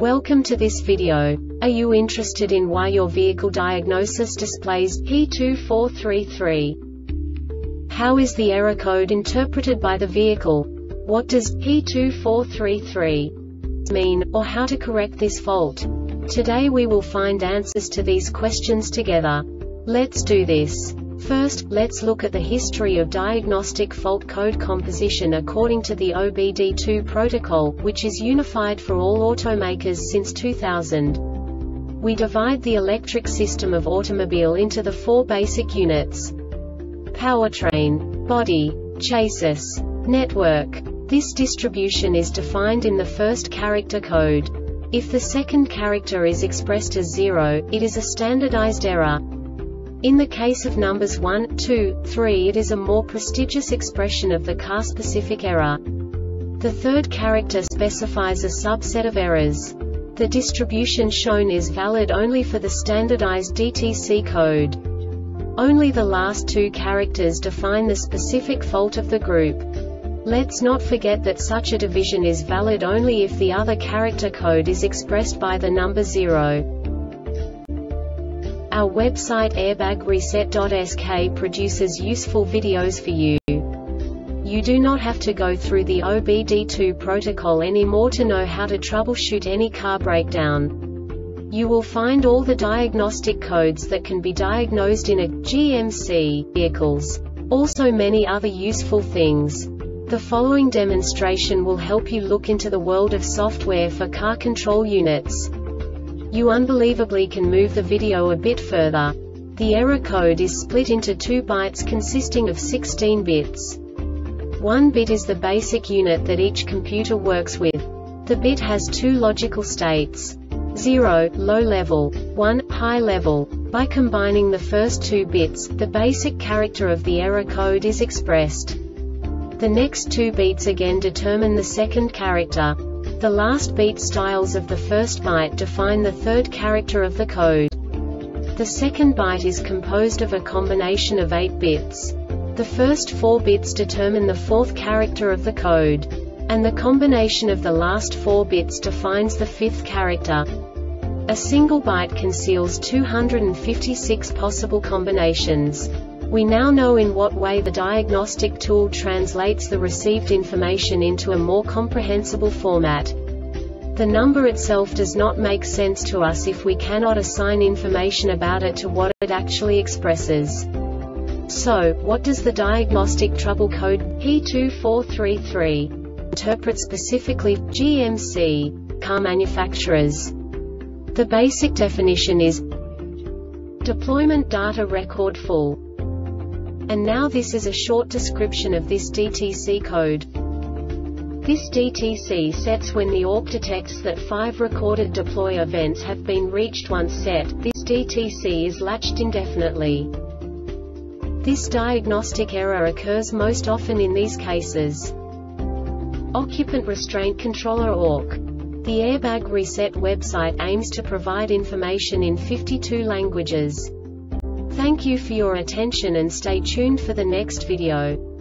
Welcome to this video. Are you interested in why your vehicle diagnosis displays P2433? How is the error code interpreted by the vehicle? What does P2433 mean, or how to correct this fault? Today we will find answers to these questions together. Let's do this. First, let's look at the history of diagnostic fault code composition according to the OBD2 protocol, which is unified for all automakers since 2000. We divide the electric system of automobile into the four basic units: powertrain, body, chassis, network. This distribution is defined in the first character code. If the second character is expressed as 0, it is a standardized error. In the case of numbers 1, 2, 3, it is a more prestigious expression of the car-specific error. The third character specifies a subset of errors. The distribution shown is valid only for the standardized DTC code. Only the last two characters define the specific fault of the group. Let's not forget that such a division is valid only if the other character code is expressed by the number 0. Our website airbagreset.sk produces useful videos for you. You do not have to go through the OBD2 protocol anymore to know how to troubleshoot any car breakdown. You will find all the diagnostic codes that can be diagnosed in a GMC vehicles. Also many other useful things. The following demonstration will help you look into the world of software for car control units. You unbelievably can move the video a bit further. The error code is split into 2 bytes consisting of 16 bits. 1 bit is the basic unit that each computer works with. The bit has 2 logical states: 0, low level, 1, high level. By combining the first 2 bits, the basic character of the error code is expressed. The next 2 beats again determine the second character. The last beat styles of the first byte define the third character of the code. The second byte is composed of a combination of 8 bits. The first 4 bits determine the fourth character of the code. And the combination of the last 4 bits defines the fifth character. A single byte conceals 256 possible combinations. We now know in what way the diagnostic tool translates the received information into a more comprehensible format. The number itself does not make sense to us if we cannot assign information about it to what it actually expresses. So, what does the diagnostic trouble code P2433 interpret specifically for GMC car manufacturers? The basic definition is deployment data record full. And now this is a short description of this DTC code. This DTC sets when the AWP detects that 5 recorded deploy events have been reached. Once set, this DTC is latched indefinitely. This diagnostic error occurs most often in these cases: Occupant Restraint Controller (ORC). The Airbag Reset website aims to provide information in 52 languages. Thank you for your attention and stay tuned for the next video.